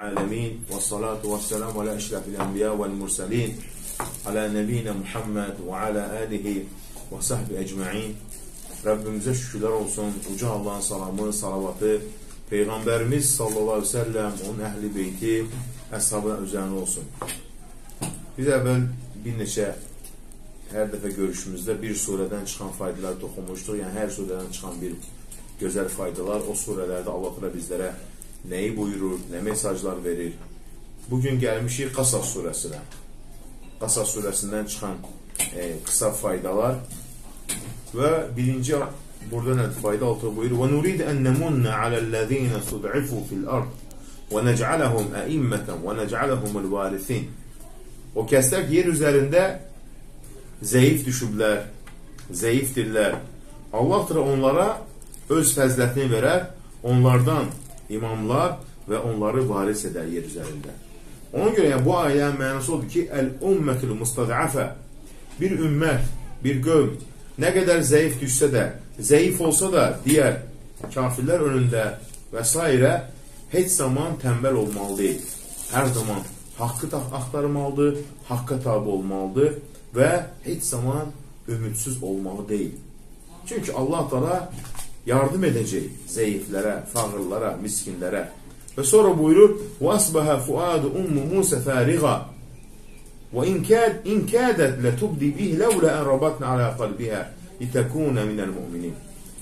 العالمين والصلاة والسلام على أشرف الأنبياء والمرسلين على نبينا Muhammed ve ala alihi ve sahbi ecmaîn. Rabbimizə şükürlər olsun. Uca Allahın salamı, salavatı Peyğəmbərimiz sallallahu aleyhi ve sellem, onun əhli beyti, əshabına üzərində olsun. Biz əvvəl bir neçə hər dəfə görüşümüzdə bir surədən çıxan faydalar toxunmuşduq. Yəni hər surədən çıxan bir gözəl faydalar, o surələrdə Allah bizlərə nəyi buyurur, nə mesajlar verir. Bugün gəlmişik Qasas surəsinə. Qasas surəsindən çıxan qısa faydalar və birinci burada nədir fayda altı buyurur. Və nurid ən nəmunna aləl-ləzīnə sud'ifu fil-ard və nec'aləhum əimmətən və nec'aləhumul varithin. O kəslər ki, yer üzərində zəif düşüblər, zəifdirlər. Allah onlara öz fəzlətini verər, onlardan imamlar və onları varis edər yer üzərində. Ona görə yəni, bu ayənin mənası odur ki, əl-ümmətül mustad'afə, bir ümmət, bir qövm, nə qədər zəif düşsə də, zəif olsa da, digər kafirlər önündə və s. heç zaman tənbəl olmalı deyil. Hər zaman haqqı axtarmalıdır, haqqa tabi olmalıdır və heç zaman ümidsiz olmalı deyil. Çünki Allah Teala yardım edəcək zəiflərə, fağırlara, miskinlərə. Və sonra buyurur: "Vasbaha fuadu ummu Musa fariga ve in kadat la tubdi bihi laula an rabatna ala qalbiha litakuna minel mu'minin."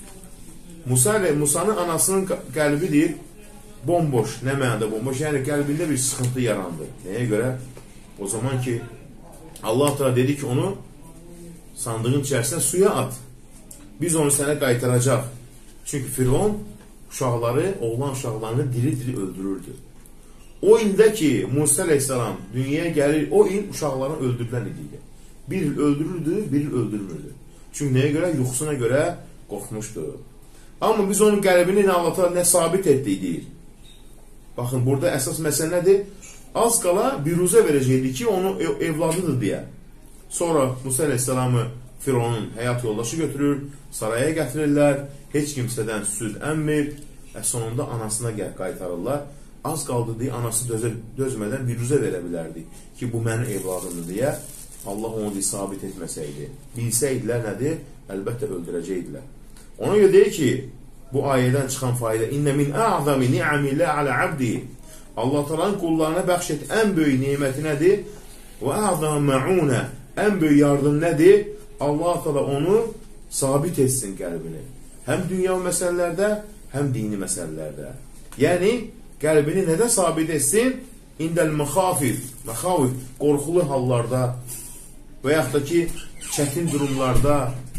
Musa'nın anasının qəlbidir bomboş, nə mənada bomboş? Yəni qəlbində bir sıxıntı yarandı. Nəyə görə? O zaman ki Allah Teala dedi ki, onu sandığın içərisinə suya at. Biz onu sənə qaytaracaq. Çünki Firon uşaqları, oğlan uşaqlarını diri-diri öldürürdü. O ildə ki, Musa aleyhisselam dünyaya gəlir, o il uşaqlarını öldürülən idi. Bir il öldürürdü, bir il öldürmürdü. Çünki nəyə görə? Yuxusuna görə qorxmuşdu. Amma biz onun qəlbini nə sabit etdik deyir. Baxın, burada əsas məsələ nədir? Az qala biruzə verəcəkdi ki, onu evladıdır deyə. Sonra Musa aleyhisselamı Fironun həyat yoldaşı götürür, saraya gətirirlər, heç kimsədən süd əmmir, sonunda anasına qaytarırlar. Az qaldı deyə anası dözmədən biruzə verə bilərdi ki, bu mənim evladımdır deyə. Allah onu sabit etməsəydi. Bilsəydilər nədir? Əlbəttə öldürəcəkdilər. Ona görə deyir ki, bu ayədən çıxan fayda İnnə min a'zami ni'amillə alə abdi. Allah Teala'nın qullarına bəxş et ən böyük neməti nədir? Və a'zam ma'unə, ən böyük yardım nədir? Allah Teala onu sabit etsin qəlbini. Həm dünya məsələlərdə, həm dini məsələlərdə. Yəni, qəlbini nədə sabit etsin? İndəl məxafif, qorxulu hallarda və yaxud da ki, çətin durumlarda,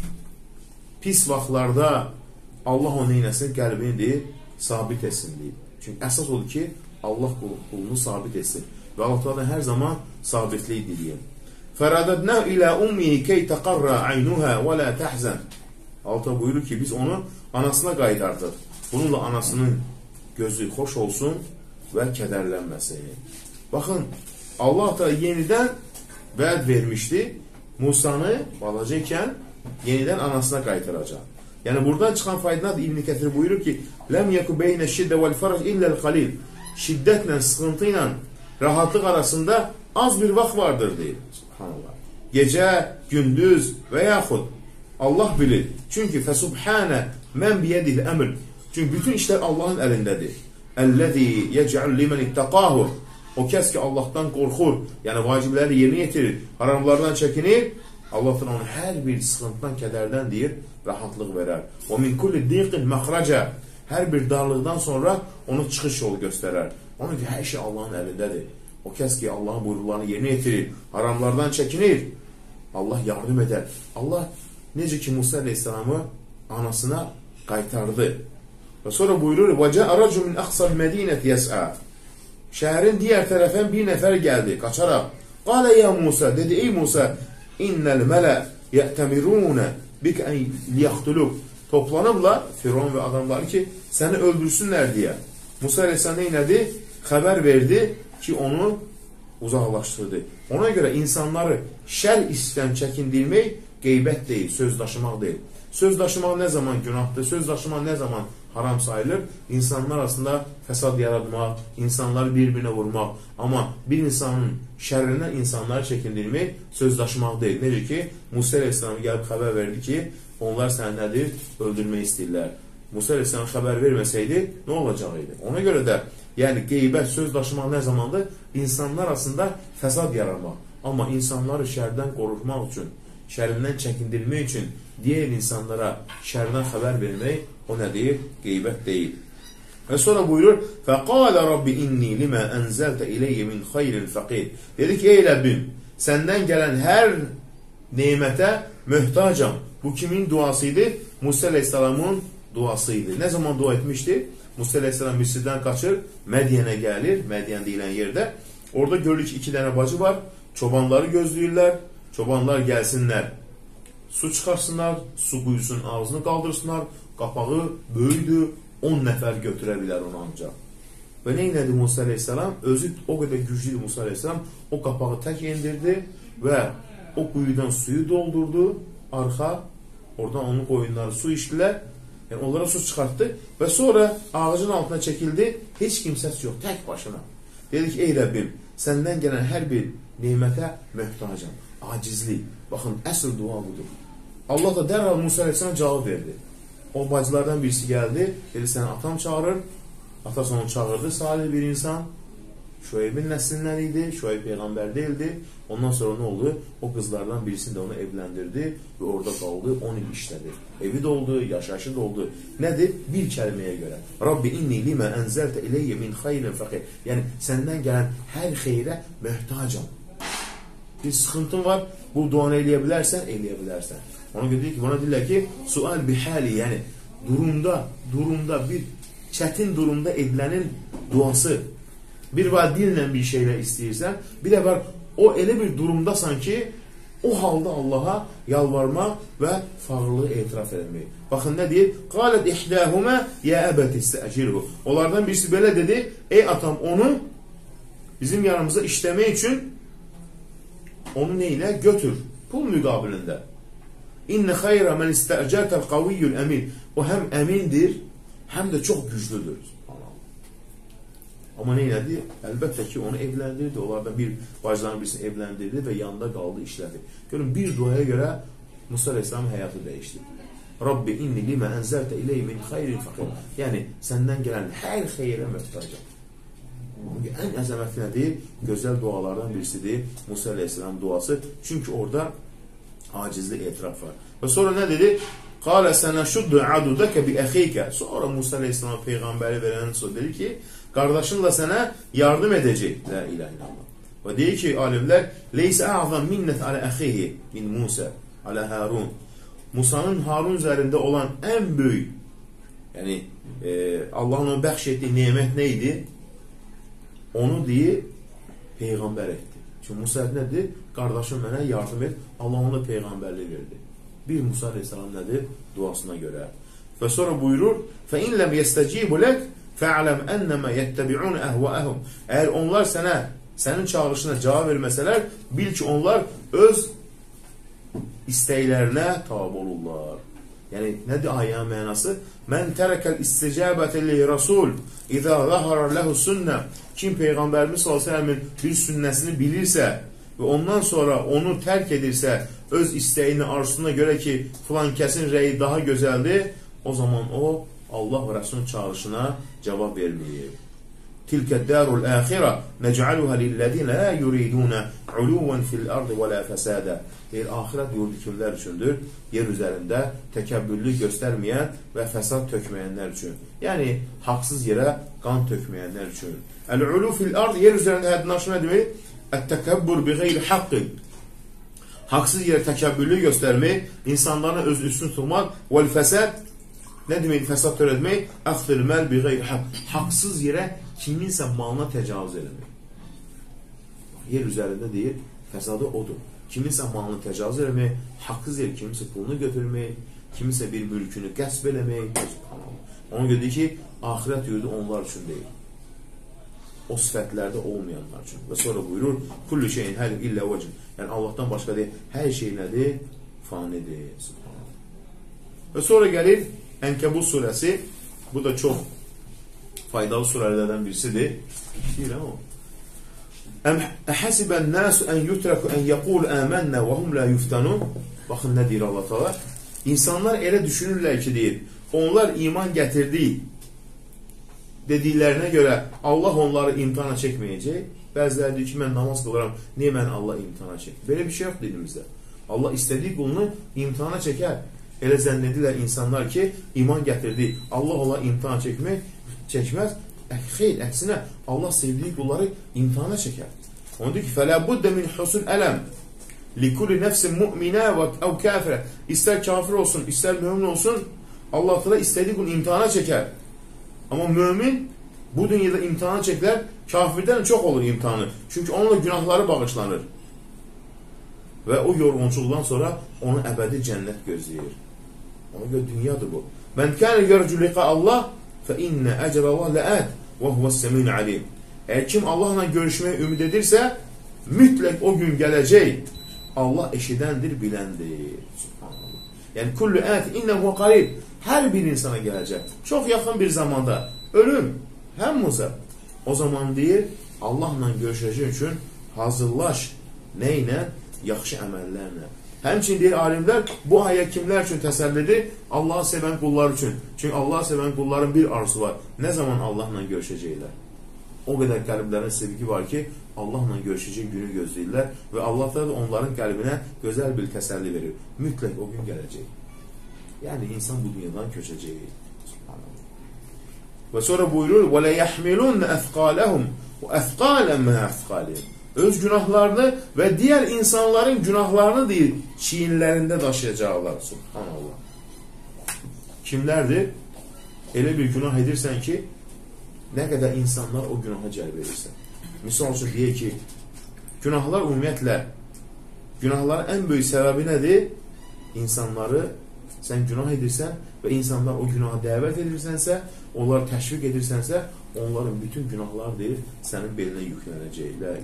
pis vaxtlarda Allah onu neynəsin? Qəlbini sabit etsin deyir. Çünki əsas odur ki, Allah qulunu sabit etsin. Və Allah Teala hər zaman sabitlik diləyir. Fəradədnə ilə ummihi key təqarra aynuhə və lə təhzən. Allah buyurur ki, biz onu anasına qaytardıq. Bununla anasının gözü xoş olsun və kədərlənməsin. Baxın, Allah da yenidən vəd vermişdi. Musanı balaca ikən yenidən anasına qaytaracaq. Yəni, buradan çıxan faydadır. İbn-i Kəthir buyurur ki, ləm yəku beynə şiddə vəl-fərəc illəl qalil. Şiddətlə, sıxıntı ilə rahatlıq arasında az bir vaxt vardır, deyir. Subhanallah. Gecə, gündüz və yaxud Allah bilir. Çünki fəsubhanə mən biyədil əmr. Çünki bütün işlər Allahın əlindədir. Əlləzi yəcəl limən ittəqahu. O kəs ki, Allahdan qorxur, yəni vacibləri yerinə yetirir, haramlardan çəkinir, Allahdan onun hər bir sıxıntıdan, kədərdən deyir, rahatlıq verər. O min kulli diqin məxrəcə. Hər bir darlıqdan sonra onu çıxış yolu göstərər. Onun ki, hər şey Allahın əlindədir. O kəs ki, Allahın buyruqlarını yerinə yetirir, haramlardan çəkinir, Allah yardım edər. Allah necə ki, Musa aleyhisselamı anasına qaytardı. Və sonra buyurur, وَجَاءَ رَجُ مِنْ أَقْصَى الْمَد۪ينَةِ يَسْعَى. Şəhərin digər tərəfən bir nəfər gəldi, qaçaraq. قَالَ يَا Musa, dedi, ey Musa, اِنَّ الْمَلَى يَأْتَمِرُونَ بِكَ اَنْ لِيَخْتُلُقْ. Toplanıblar, Firon və adamları ki, səni öldürsünlər deyə. Musa aleyhisselam neynədi? Xəbər verdi ki, onu uzaqlaşdırdı. Ona görə insanları şər istən çəkindirmək qeybət deyil, söz daşımaq deyil. Söz daşımaq nə zaman günahdır, söz daşımaq nə zaman haram sayılır. İnsanlar arasında fəsad yaratmaq, insanları bir-birinə vurmaq. Amma bir insanın şərrindən insanları çəkindirmək sözdaşmaq deyil. Necə ki, Musa Aleyhisselam gəlib xəbər verdi ki, onlar səni nədir? Öldürmək istəyirlər. Musa Aleyhisselam xəbər verməsəydi, nə olacaqıydı? Ona görə də, yəni qeybət, sözdaşmaq nə zamandır? İnsanlar arasında fəsad yaratmaq. Amma insanları şərdən qorutmaq üçün, şərrindən çəkindirmək üçün digər insanlara şərdən xəbər vermək, o nə deyir? Qeybət deyil. Və sonra buyurur, فَقَالَ رَبِّ إِنِّي لِمَا أَنْزَلْتَ إِلَيَّ مِنْ خَيْرٍ فَقِيرٍ. Dedi ki, ey Rəbbim, səndən gələn hər neymətə möhtacam. Bu kimin duasıydı? Musa Aleyhisselamın duasıydı. Nə zaman dua etmişdi? Musa Aleyhisselam Misirdən qaçır, Mədiyənə gəlir, Mədiyən deyilən yerdə. Orada görürük ki, 2 dənə bacı var, çobanları gözləyirlər, çobanlar gəlsinlər, su çıxarsınlar, su quyusunun ağzını qaldırsınlar, qapağı böyüdür, 10 nəfər götürə bilər onu ancaq. Və nə elədi Musa Aleyhisselam? Özü o qədər güclüydü Musa Aleyhisselam, o qapağı tək indirdi və o quyudan suyu doldurdu, arxa, oradan onun qoyunları su içdilər, yəni onlara su çıxartdı və sonra ağacın altına çəkildi, heç kimsəsi yox, tək başına. Dedi ki, ey Rəbbim, səndən gələn hər bir neymətə möhtacam, acizlik. Baxın, əsl dua budur. Allah da dərhal Musa Aleyhisselam cavab verdi. O bacılardan birisi gəldi, dedi, səni atam çağırır. Atası onu çağırdı, salih bir insan. Şuaybin nəslindən idi, Şuayb peyğəmbər deyildi. Ondan sonra nə oldu? O qızlardan birisini də onu evləndirdi və orada qaldı, 10 il işlədi. Evi də oldu, yaşayışı da oldu. Nədir? Bir kəlməyə görə. Rabbi inni limə ənzəltə iləyyə min xeyrin fəqir. Yəni, səndən gələn hər xeyrə möhtacam. Bir sıxıntın var, bu duanı eləyə bilərsən, eləyə bilərsən. Ona görə ki, buna deyirlər ki, sual bihali, yəni durumda, bir çətin durumda edilənin duası. Bir var dillə bir şeylə istəyirsən, bir də var o elə bir durumdasan ki, o halda Allaha yalvarmaq və fağırlığı etiraf etmək. Baxın nə deyir? Qalət ihdəhumə yə əbət istəəcirhu. Onlardan birisi belə dedi, ey atam onu bizim yanımıza işləmək üçün onu neyle? Götür. Pul müqabilində. İnne xeyra men istəcərtəl qaviyyül əmin. O həm əmindir, həm də çox güclüdür. Amma neylədi? Əlbəttə ki, onu evləndirdi. Onlardan bir bacıların birisini evləndirdi və yanında qaldı, işlədi. Görün, bir duaya görə Musa Aleyhisselamın həyatı dəyişdi. Rabbi inni limə ənzəltə iley min xeyrin fəqir. Yəni, səndən gələn hər xeyrə möhtacam. Ən əzəmətli nədir? Gözəl dualardan birisidir Musa Aleyhisselam duası. Çünki orada acizli etiraf var. Və sonra nə dedi? Qalə sənəşuddu adudəkə bi əxeykə. Sonra Musa Aleyhisselam peyğəmbəri verəndən sonra dedi ki, qardaşınla sənə yardım edəcək. La ilahe illallah. Və deyir ki, alimlər, leysə əzəm minnət alə əxeyhi min Musa alə Harun. Musa'nın Harun üzərində olan ən böyük, yəni Allahın ona bəxş etdiyi nemət nə idi? Onu deyir, peyğəmbər etdi. Çünki Musa nədir? Qardaşım mənə yardım et, Allah ona peyğəmbərlik verdi. Bir Musa Aleyhisselam nədir? Duasına görə. Və sonra buyurur, فَاِنْ لَمْ يَسْتَجِيبُ لَكْ فَعْلَمْ اَنَّمَا يَتَّبِعُونَ اَهْوَأَهُمْ. Əgər onlar sənin çağırışına cavab verməsələr, bil ki, onlar öz istəklərinə tabi olurlar. Yəni, nədir ayənin mənası? Mən tərəkəl isticabətə li rasul İzə zəhərə ləhu sünnə. Kim Peyğəmbərimiz s.ə.v-in bir sünnəsini bilirsə və ondan sonra onu tərk edirsə öz istəyini, arzusuna görə ki, filan kəsin rəyi daha gözəldir, o zaman o, Allah və Rəsulun çağırışına cavab verməyir. Tilkə dərul əxirə nəcəaluhə lillədinə lə yuridunə uluvən fil ardı və lə fəsədə. Deyir, axirət yurdu kimlər üçündür? Yer üzərində təkəbbüllük göstərməyən və fəsad tökməyənlər üçün. Yəni, haqsız yerə qan tökməyənlər üçün. Əl-ulu fil ardı, yer üzərində həddini aşma demək, ət-təkəbbür bi qeyri haqqı. Haqsız yerə təkəbbüllük göstərmək, insanların öz üstün tutmaq, vəl-fəsəd, nə demək, fəsad törətmək, əxfirməl bi qeyri haqq. Haqsız yerə kiminsə malına təcavüz eləmək. Yer üzərində deyir, fəsadı odur. Kiminsə malını təcavüz eləmək, haqsız yer kiminsə pulunu götürmək, kiminsə bir mülkünü qəsb eləmək. Ona görə ki, axirət yurdu onlar üçün deyil. O sifətlərdə olmayanlar üçün. Və sonra buyurur, kullu şeyin həlim illə vəcin. Yəni, Allahdan başqa deyil, hər şey nədir? Fanidir. Və sonra gəlir Ənkəbut surəsi Bu da çok faydalı surelerden birisidir. Deyirəm o. Əhəsibən nəsu ən yutraku ən yəqul əmənnə və hum la yuftanun. Baxın nə deyir Allah Teala? İnsanlar elə düşünürlər ki, deyir, onlar iman gətirdi dediklərinə görə Allah onları imtihana çəkməyəcək. Bəziləri deyir ki, mən namaz qılıram, niyə mən Allah imtihana çəkir? Belə bir şey yox dinimizdə. Allah istədiyi qulunu imtihana çəkər. Elə zənn edirlər insanlar ki, iman gətirdi, Allah onları imtihana çəkməz. Xeyr, əksinə, Allah sevdiyi qulları imtihana çəkər. Onu deyir ki, فَلَا بُدَّ مِنْ حُسُنْ أَلَمْ لِكُلِ نَفْسٍ مُؤْمِنَا اَوْ كَافِرَ. İstər kafir olsun, istər mümin olsun, Allah Teala istədiyi qulunu imtihana çəkər. Amma mümin bu dünyada imtihana çəkilər, kafirdən çox olur imtihanı. Çünki onunla günahları bağışlanır. Və o yorğunçuluqdan sonra onu əbədi cənnət gözləyir. Ona görə dünyadır bu. Mən kənə yərcu liqa Allah fə innə əcr Allah ləət və huvəs-səmin alim. Əgər kim Allahla görüşməyə ümid edirsə, mütləq o gün gələcək. Allah eşidəndir, biləndir. Subhanallah. Yəni, kullu ət innəhu qarib. Hər bir insana gələcək. Çox yaxın bir zamanda ölüm, həmmuzə. O zaman deyir, Allahla görüşəcək üçün hazırlaş. Nə ilə? Yaxşı əməllərlə. Həmçin deyir alimlər, bu ayə kimlər üçün təsəllidir? Allahı sevən qullar üçün. Çünki Allahı sevən qulların bir arzusu var. Nə zaman Allahla görüşəcəklər? O qədər qəlblərin sevgi var ki, Allahla görüşəcək günü gözləyirlər və Allah da onların qəlbinə gözəl bir təsəlli verir. Mütləq o gün gələcək. Yəni, insan bu dünyadan köçəcək. Və sonra buyurur, وَلَيَحْمِلُنَّ əfqaləhum وَأَفْقَالًا مَا əfqalihim. Öz günahlarını və digər insanların günahlarını deyir, çiyinlərində daşıyacaqlar. Subhanallah. Kimlərdir? Elə bir günah edirsən ki, nə qədər insanlar o günaha cəlb edirsən. Misal üçün deyək ki, günahlar ümumiyyətlə, günahların ən böyük səbəbi nədir? İnsanları sən günah edirsən və insanlar o günaha dəvət edirsənsə, onları təşviq edirsənsə, onların bütün günahlar deyir, sənin belinə yüklənəcəklər.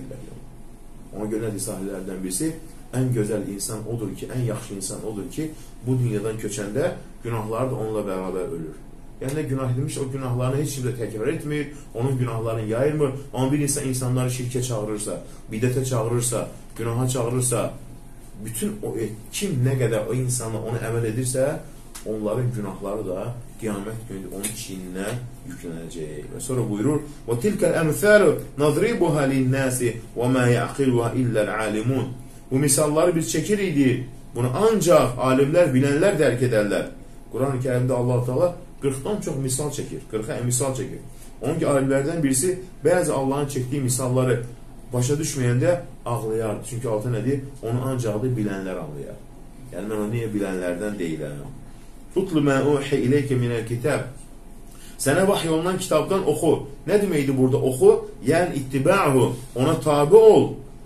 Ona görə nədir sahillərdən birisi? Ən gözəl insan odur ki, ən yaxşı insan odur ki, bu dünyadan köçəndə günahlar da onunla bərabər ölür. Yəni nə günah edilmiş, o günahlarını heç kimdə təkrar etmir, onun günahlarını yayırmır. Amma bir insan insanları şirkə çağırırsa, bidətə çağırırsa, günaha çağırırsa, bütün o kim nə qədər o insana onu əməl edirsə, onların günahları da qiyamət günü onun çiyninə yüklənəcək. Və sonra buyurur, وَتِلْكَ الْأَمْثَالُ نَضْرِبُهَا لِلنَّاسِ وَمَا يَعْقِلُهَا إِلَّا الْعَالِمُونَ. Bu misalları biz çəkir idi. Bunu ancaq alimlər, bilənlər dərk edərlər. Quran-ı Kərimdə Allah-u Teala 40-dan çox misal çəkir. 40-a misal çəkir. Onun ki, alimlərdən birisi bəzi Allahın çəkdiyi misalları başa düşməyəndə ağlayardı. Çünki altı nədir? Onu ancaq da bilənlər anlayar. Yəni, mən onu niyə bilənlərdən deyiləm? Utlu mə uhi ileykə minəl kitab. Sənə vahiy olunan kitabdan oxu. Nə deməkdir burada oxu? Yəni, ittiba'hu. Ona tabi ol.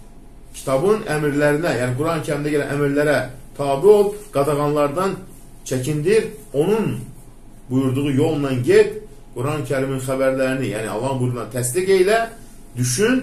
Kitabın əmirlərinə, yəni Quran-ı Kərimdə gələn əmirlərə tabi ol. Qadağanlardan çəkindir. Onun buyurduğu yolla get. Quran-ı Kərimin xəbərlərini, yəni Allahın buyruğundan təsdiq eylə, düşün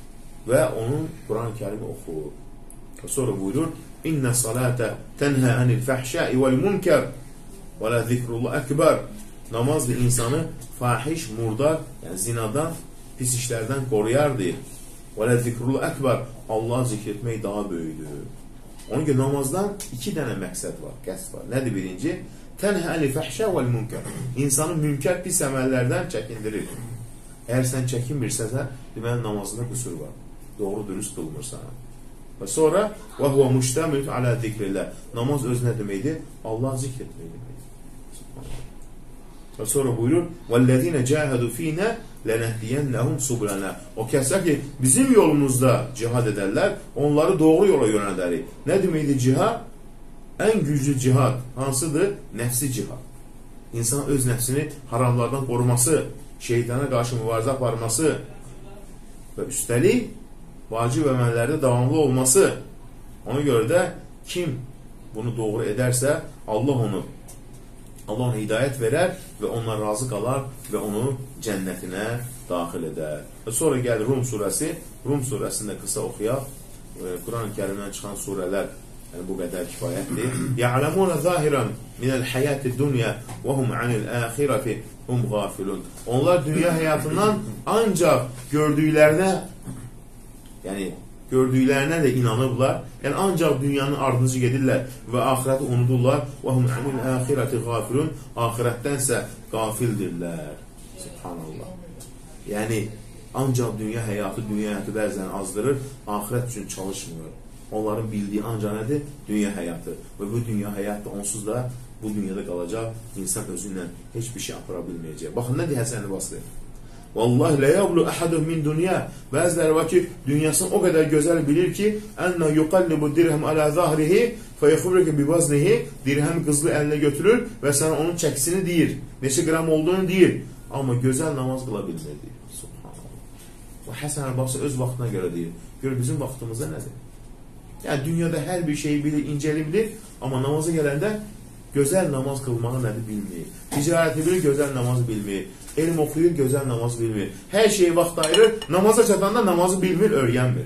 və onun Quran-ı Kərimi oxu. Sonra buyurur, İnnə salətə tənhə ənil fəhşəi vəl-münkər və lə zikrullah əkbər. Namazdır insanı fahiş, murdar, yəni zinadan, pis işlərdən qoruyar deyir. Və lə zikrullah əkbər. Allah zikr etmək daha böyüdür. Onun ki, namazdan iki dənə məqsəd var, qəsd var. Nədir birinci? Tənhə ənil fəhşə vəl-münkər. İnsanı münkər pis əməllərdən çəkindirir. Əgər sən çəkinmirsəsə, deməli namazında qüsur var. Doğru dürüst qılmırsan. Və sonra və huvə müştəmil alə zikrillah. Namaz öz nə deməkdir? Allah zikr etmək deməkdir. Və sonra buyurur: "Vellezine cahadu fina lenehdiyennahum subulana." O kəslər ki, bizim yolumuzda cihad edərlər, onları doğru yola yönəldərik. Nə deməkdir cihad? Ən güclü cihad hansıdır? Nəfsi cihad. İnsan öz nəfsini haramlardan qoruması, şeytana qarşı mübarizə aparması və üstəlik vacib əməllərdə davamlı olması. Ona görə də kim bunu doğru edərsə, Allah ona hidayət verər və ondan razı qalar və onu cənnətinə daxil edər. Və sonra gəlir Rum surəsi. Rum surəsində qısa oxuyaq. Quran-ı Kərimdən çıxan surələr Yəni, bu qədər kifayətdir. Ya'lamuna zahiran minəl həyati dunya və hum anil axirati hum gafilun. Onlar dünya həyatından ancaq gördüklərinə də inanıblar. Yəni, ancaq dünyanın ardınca gedirlər və axirəti unudurlar. Və hum anil axirati gafilun. Axirətdənsə qafildirlər. Subhanallah. Yəni, ancaq dünya həyatı bəzən azdırır, axirət üçün çalışmıyor. Onların bildiyi ancaq nədir? Dünya həyatı. Və bu dünya həyatı onsuz da bu dünyada qalacaq. İnsan özündən heç bir şey apara bilməyəcək. Baxın, nə deyir Həsən-i Basri? Vallahi la yablu ahadun min dunya. Bəziləri var ki, dünyasını o qədər gözəl bilir ki, enna yuqallibu dirham ala zahrihi fa yakhruju bi waznihi. Dirham qızlı əlinə götürür və sana onun çəkisini deyir. Neçə qram olduğunu deyir. Amma gözəl namaz qıla bilmir deyir. Subhanallah. Və Həsən Basri öz vaxtına görə deyir. Gör bizim vaxtımızda nədir? Yəni dünyada hər bir şeyi bilir, incəli bilir, amma namaza gələndə gözəl namaz qılmağı nədir bilmir. Ticarəti bilir, gözəl namazı bilmir. Elm oxuyur, gözəl namazı bilmir. Hər şeyi vaxt ayırır, namaza çatanda namazı bilmir, öyrənmir.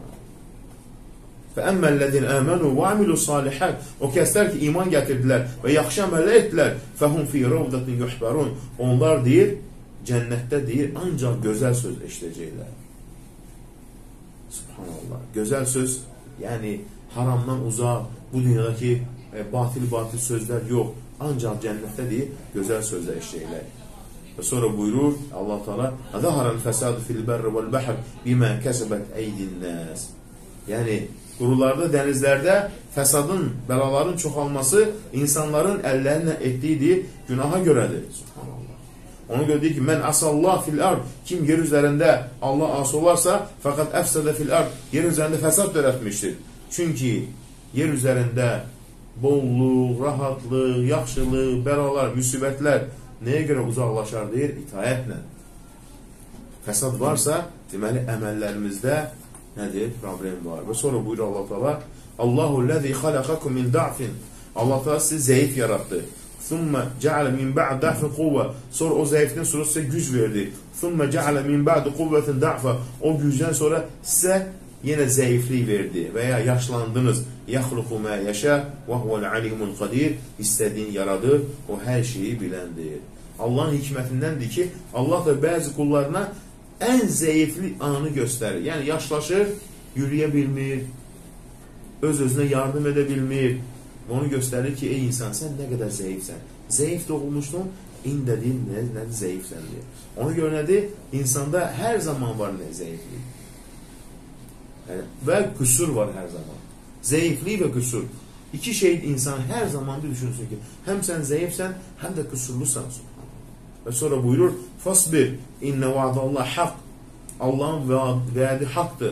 فَأَمَّا آمَنُوا وَعَمِلُوا الصَّالِحَاتِ. O kəslər ki, iman gətirdilər və yaxşı əməllər etdilər. فَهُمْ فِي رَوْضَةٍ يُحْبَرُونَ. Onlar deyir, cənnətdə deyir, ancaq gözəl söz eşidəcəklər. Subhanallah. Gözəl söz, yəni haramdan uzaq, bu dünyadakı batil sözlər yox. Ancaq cənnətdə deyir, gözəl sözlər eşidəcəklər. Və sonra buyurur Allah Teala: "Zahara el-fesadu fil-berri vel-bahr bima kasabat eydin-nas." Yəni qurularda, dənizlərdə fəsadın, bəlaların çoxalması insanların əllərinlə etdiyi günaha görədir. Subhanallah. Ona görə deyir ki, "Mən asallah fil-ard." Kim yer üzərində Allah asi olarsa, fəqət əfsədə fil-ard. Yer üzərində fəsad törətmişdir. Çünki yer üzərində bolluq, rahatlıq, yaxşılıq, bəlalar, müsibətlər nəyə görə uzaqlaşar deyir? İtaətlə. Fəsad varsa, deməli əməllərimizdə nədir? Problem var. Və sonra buyurur Allah Teala: "Allahu ləzi xalaqakum min da'fin." Allah Teala sizi zəif yaratdı. "Thumma ja'ala min ba'd da'fin quwwa." Sonra o zəifdən sonra sizə güc verdi. "Thumma ja'ala min ba'd quwwatin da'fa." O gücdən sonra sizə yenə zəiflik verdi və ya yaşlandınız. "Yaxluqu ma yasha və huvel alimul qadir." İstədiyini yaradır, o hər şeyi biləndir. Allahın hikmətindəndir ki, Allah da bəzi qullarına ən zəifli anı göstərir. Yəni yaşlaşır, yürüyə bilmir, öz-özünə yardım edə bilmir. Onu göstərir ki, ey insan, sən nə qədər zəifsən. Zəif doğulmuşdun, indi deyil, nədir zəifsən deyir. Ona görə nədir? İnsanda hər zaman var nə zəiflik. Yəni, və qüsur var hər zaman. Zəiflik və qüsur. İki şey insan hər zaman düşünsün ki, həm sən zəifsən, həm də qüsurlusan. Və sonra buyurur: "Fasbir inne va'dallah haqq." Allahın vədi haqqdır.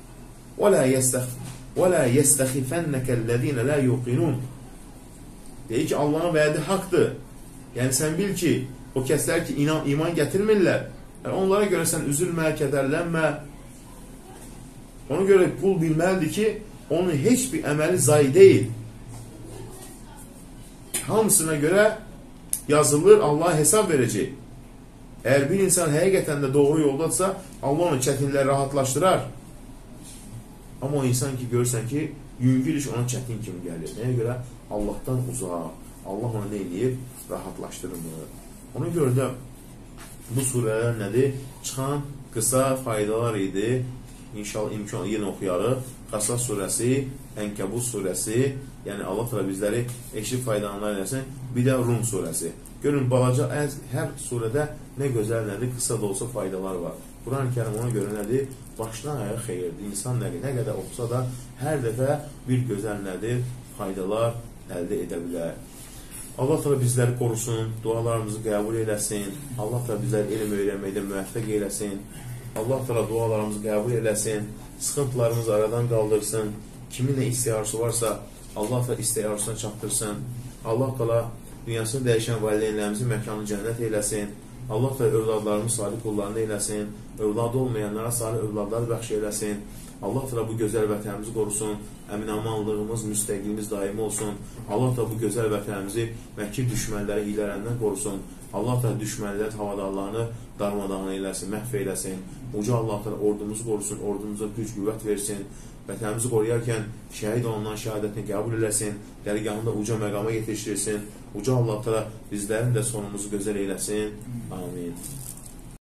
"Və la yestaxifannakellezina la yuqinun." Deyir ki, Allahın vədi haqqdır. Yəni sən bil ki, o kəslər ki, iman gətirmirlər. Yəni, onlara görə sən üzülmə, kədərlənmə. Ona görə qul bilməlidir ki, onun heç bir əməli zayi deyil. Hamısına görə yazılır, Allah hesab verəcək. Əgər bir insan həqiqətən də doğru yoldadırsa, Allah onu çətinləri rahatlaşdırar. Amma o insan ki, görürsən ki, yüngül iş ona çətin kimi gəlir. Nəyə görə? Allahdan uzaq. Allah onu nə edir? Rahatlaşdırmır. Ona görə də bu surələr nədir? Çıxan qısa faydalar idi. İnşallah imkan yenə oxuyarıq. Qasas surəsi, Ənkəbut surəsi, yəni Allah təala bizləri eşit faydalanlar eləsin. Bir də Rum surəsi. Görün, balaca hər surədə nə gözəl nədir? Qısa da olsa faydalar var. Quran-ı Kərim ona görə nədir? Başdan ayağa xeyirdir. İnsan nə qədər oxusa da hər dəfə bir gözəl nədir? Faydalar əldə edə bilər. Allah təala bizləri qorusun, dualarımızı qəbul eləsin. Allah təala bizləri elm öyrənməkdə müvəffəq eləsin. Allah təala dualarımızı qəbul eləsin. Sıxıntılarımızı aradan qaldırsın. Kimin nə istəyarısı varsa Allah təala istəyarısına çatdırsın. Allah təala dünyasını dəyişən valideynlərimizin məkanını cənnət eləsin. Allah təala övladlarımız salih qullarını eləsin. Övladı olmayanlara salih övladlar bəxş eləsin. Allah təala bu gözəl vətənimizi qorusun. Əmin-amanlığımız, müstəqilimiz daimi olsun. Allah təala bu gözəl vətənimizi məkir düşmənləri, hilələrdən qorusun. Allah təala düşmənlərin havadarlarını darmadağın eyləsin, məhv eyləsin. Uca Allah təala ordumuzu qorusun, ordumuza güc, qüvvət versin. Vətənimizi qoruyarkən şəhid olanların şəhadətini qəbul eləsin, dərgahında uca məqama yetişdirsin. Uca Allah təala bizlərin də sonumuzu gözəl eyləsin. Amin.